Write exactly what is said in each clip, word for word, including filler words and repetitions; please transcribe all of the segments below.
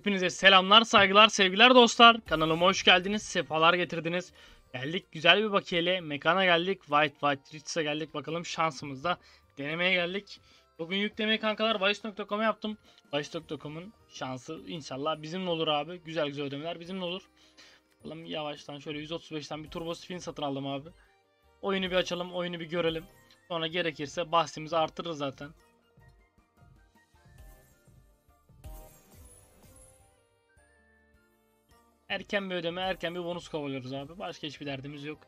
Hepinize selamlar, saygılar, sevgiler dostlar. Kanalıma hoş geldiniz, sefalar getirdiniz. Geldik güzel bir bakiyeli mekana geldik. White White Ritz'e geldik. Bakalım şansımızda denemeye geldik. Bugün yüklemeyi kankalar bahis nokta com'a yaptım. bahis nokta com'un şansı inşallah bizimle olur abi. Güzel güzel ödemeler bizimle olur. Bakalım yavaştan şöyle yüz otuz beşten bir turbo spin satın aldım abi. Oyunu bir açalım, oyunu bir görelim. Sonra gerekirse bahsimizi artırırız zaten. Erken bir ödeme, erken bir bonus kovalıyoruz abi. Başka hiçbir derdimiz yok.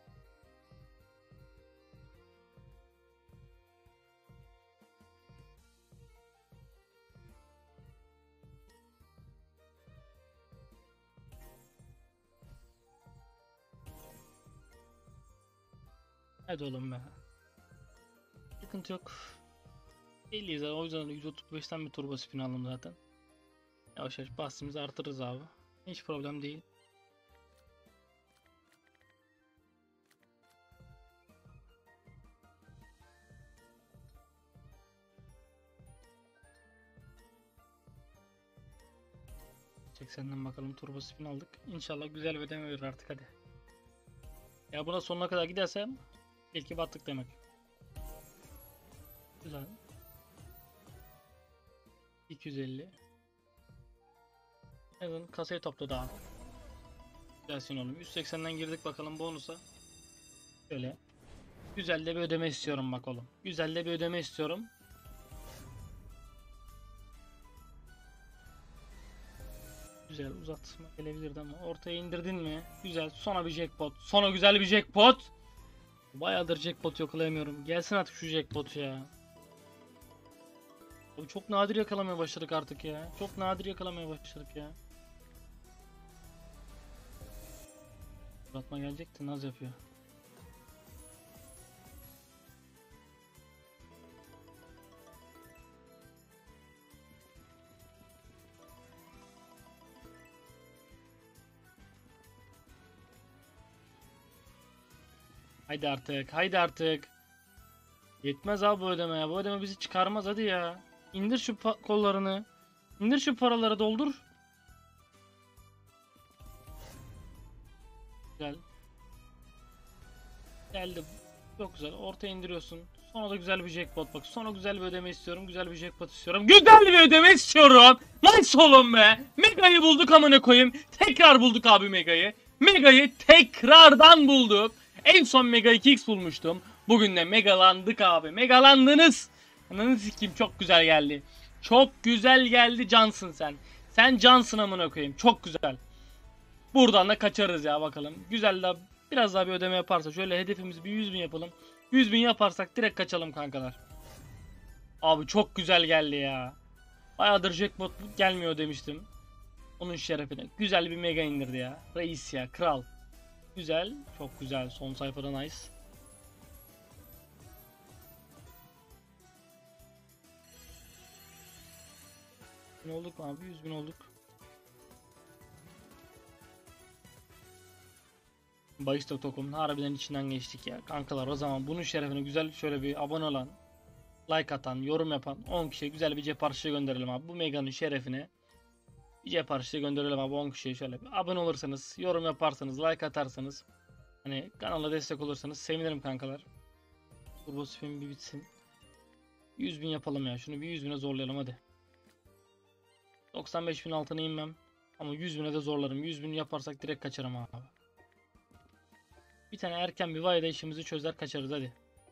Hadi oğlum be. Sıkıntı yok. elliyiz abi. O yüzden yüz otuz beşten bir turbo spin aldım zaten. Yavaş yavaş bahsimizi artırırız abi. Hiç problem değil. seksenden bakalım, turbo spin aldık. İnşallah güzel bir ödeme verir artık, hadi. Ya buna sonuna kadar gidersem belki battık demek. Güzel. iki yüz elli. Evet, kasayı topladı abi. Gelsin oğlum. yüz seksenden girdik bakalım bonusa. Şöyle. Güzel de bir ödeme istiyorum bak oğlum. Güzel de bir ödeme istiyorum. Güzel, uzatma gelebilirdi ama ortaya indirdin mi? Güzel. Sonra bir jackpot. Sonra güzel bir jackpot. Bayağıdır jackpot yakalayamıyorum. Gelsin artık şu jackpot ya. Abi çok nadir yakalamaya başladık artık ya. Çok nadir yakalamaya başladık ya. Uzatma gelecekti, naz yapıyor. Haydi artık, haydi artık. Yetmez abi bu ödeme ya. Bu ödeme bizi çıkarmaz, hadi ya. İndir şu kollarını. İndir şu paraları, doldur. Güzel. Geldi. Çok güzel. Ortaya indiriyorsun. Sonra da güzel bir jackpot bak. Sonra güzel bir ödeme istiyorum. Güzel bir jackpot istiyorum. Güzel bir ödeme istiyorum. Nice oğlum be. Mega'yı bulduk amına koyayım. Tekrar bulduk abi Mega'yı. Mega'yı tekrardan bulduk. En son Mega iki x bulmuştum. Bugün de megalandık abi. Megalandınız. Ananı sikeyim, çok güzel geldi. Çok güzel geldi, cansın sen. Sen cansın amına koyayım. Çok güzel. Buradan da kaçarız ya bakalım. Güzel de biraz daha bir ödeme yaparsa. Şöyle hedefimizi bir yüz bin yapalım. yüz bin yaparsak direkt kaçalım kankalar. Abi çok güzel geldi ya. Bayağıdır jackpot gelmiyor demiştim. Onun şerefine. Güzel bir mega indirdi ya. Reis ya, kral. Güzel. Çok güzel. Son sayfada nice. yüz bin olduk mu abi? yüz bin olduk. bahis nokta com'un harbiden içinden geçtik ya. Kankalar, o zaman bunun şerefine güzel şöyle bir abone olan, like atan, yorum yapan on kişiye güzel bir cep harçlığı gönderelim abi. Bu meganın şerefine bir cep harçlığı gönderelim abi on kişiye. Şöyle bir abone olursanız, yorum yaparsanız, like atarsanız, hani kanala destek olursanız sevinirim kankalar. Turbo spin bir bitsin. yüz bin yapalım ya. Şunu bir yüz bine zorlayalım hadi. doksan beş bin altına inmem. Ama yüz bine de zorlarım. yüz bin yaparsak direkt kaçarım abi. Bir tane erken bir vayda işimizi çözer kaçarız hadi.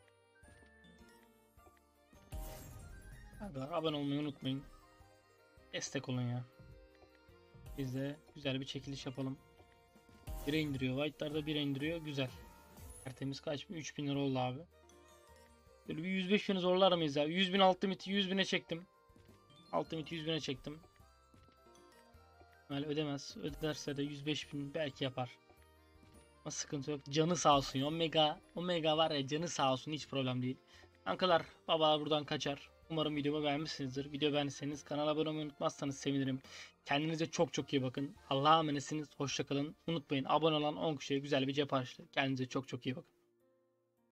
Hadi abone olmayı unutmayın. Destek olun ya. Biz de güzel bir çekiliş yapalım. bire indiriyor. White'larda bire indiriyor. Güzel. Tertemiz kaç bin? üç bin lira oldu abi. Böyle bir yüz beş bini zorlar mıyız ya? yüz bin altı miti yüz bine çektim. altı miti yüz bine çektim. Böyle ödemez. Öderse de yüz beş bin belki yapar. Ama sıkıntı yok. Canı sağ olsun. Omega, Omega var ya, canı sağ olsun. Hiç problem değil. Kankalar, baba buradan kaçar. Umarım videomu beğenmişsinizdir. Video beğendiyseniz kanala abone olmayı unutmazsanız sevinirim. Kendinize çok çok iyi bakın. Allah'a emanetsiniz. Hoşça kalın. Unutmayın, abone olan on kişiye güzel bir cep harçlığı. Kendinize çok çok iyi bakın.